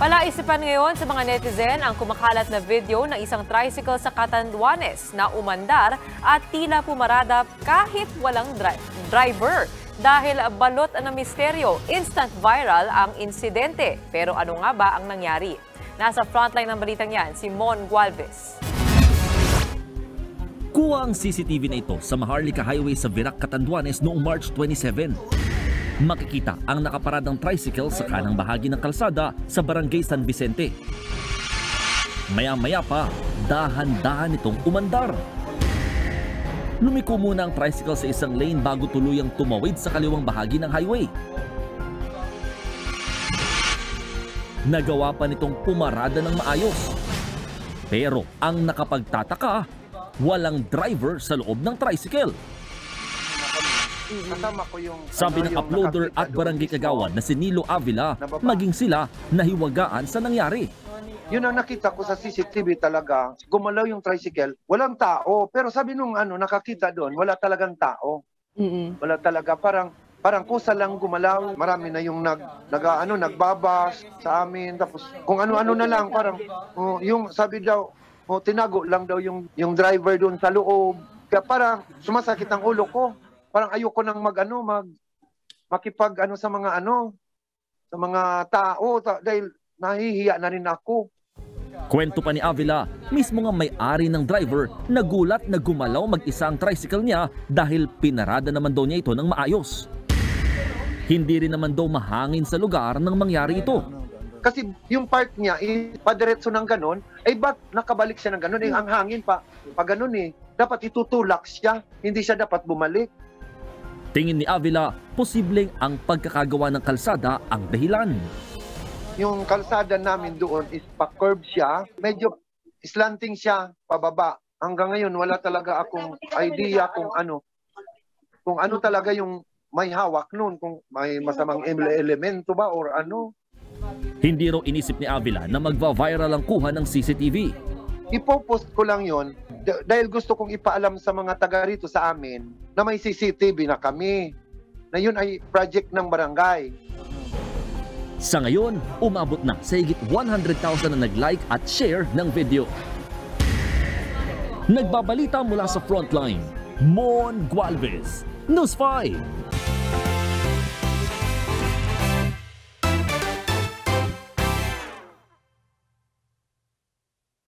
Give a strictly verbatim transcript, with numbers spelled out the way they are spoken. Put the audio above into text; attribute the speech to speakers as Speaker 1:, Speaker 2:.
Speaker 1: Palaisipan ngayon sa mga netizen ang kumakalat na video ng isang tricycle sa Catanduanes na umandar at tila pumarada kahit walang dri driver. Dahil balot na misteryo, instant viral ang insidente. Pero ano nga ba ang nangyari? Nasa frontline ng balitang yan, si Mon Gualvez.
Speaker 2: Kuha ang C C T V na ito sa Maharlika Highway sa Virac, Catanduanes noong March twenty-seven. Makikita ang nakaparadang tricycle sa kanang bahagi ng kalsada sa Barangay San Vicente. Maya-maya pa, dahan-dahan itong umandar. Lumiko muna ang tricycle sa isang lane bago tuluyang tumawid sa kaliwang bahagi ng highway. Nagawa pa nitong pumarada ng maayos. Pero ang nakapagtataka, walang driver sa loob ng tricycle.
Speaker 3: Ko yung,
Speaker 2: Sabi
Speaker 3: ano,
Speaker 2: ng
Speaker 3: yung
Speaker 2: uploader at barangay kagawan na si Nilo Avila, maging sila nahiwagaan sa nangyari.
Speaker 3: Yun ang nakita ko sa C C T V talaga. Gumalaw yung tricycle, walang tao. Pero sabi nung ano, nakakita doon, wala talagang tao.
Speaker 1: Mm-mm.
Speaker 3: Wala talaga, parang parang kusa lang gumalaw. Marami na yung nag, nag ano, nagbabas sa amin. Tapos kung ano-ano na lang, parang uh, yung sabi daw, uh, tinago lang daw yung, yung driver doon sa loob. Kaya parang sumasakit ang ulo ko. Parang ayoko nang mag ano, mag makipag ano sa mga ano, sa mga tao ta, dahil nahihiya na rin ako.
Speaker 2: Kwento pa ni Avila, mismo nga may-ari ng driver, nagulat na gumalaw mag-isa ang tricycle niya dahil pinarada naman daw niya ito ng maayos. Hindi rin naman daw mahangin sa lugar nang mangyari ito.
Speaker 3: Kasi yung part niya, eh, padiretso ng ganon, ay ba't nakabalik siya ng ganon? Eh, ang hangin pa, pa ganon eh, dapat itutulak siya, hindi siya dapat bumalik.
Speaker 2: Tingin ni Avila, posibleng ang pagkakagawa ng kalsada ang dahilan.
Speaker 3: Yung kalsada namin doon is pa-curve siya, medyo slanting siya pababa. Hanggang ngayon wala talaga akong idea kung ano, kung ano talaga yung may hawak noon, kung may masamang elemento ba or ano.
Speaker 2: Hindi raw inisip ni Avila na magva-viral ang kuha ng C C T V.
Speaker 3: Ipopost ko lang yon dahil gusto kong ipaalam sa mga taga rito sa amin na may C C T V na kami, na yun ay project ng barangay.
Speaker 2: Sa ngayon, umabot na sa higit one hundred thousand na nag-like at share ng video. Nagbabalita mula sa frontline, Mon Gualvez, News five.